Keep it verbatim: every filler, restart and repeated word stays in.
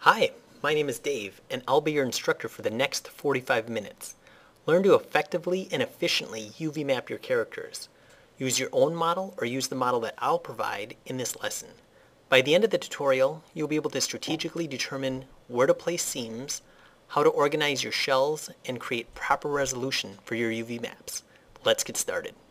Hi, my name is Dave, and I'll be your instructor for the next forty-five minutes. Learn to effectively and efficiently U V map your characters. Use your own model or use the model that I'll provide in this lesson. By the end of the tutorial, you'll be able to strategically determine where to place seams, how to organize your shells, and create proper resolution for your U V maps. Let's get started.